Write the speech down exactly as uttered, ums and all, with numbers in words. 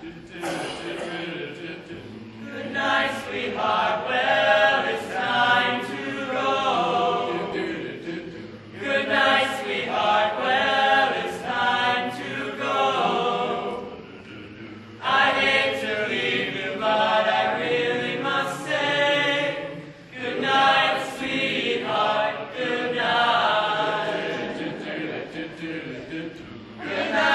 Good night, sweetheart. Well, it's time to go. Good night, sweetheart. Well, it's time to go. I hate to leave you, but I really must say, good night, sweetheart. Good night. Good night.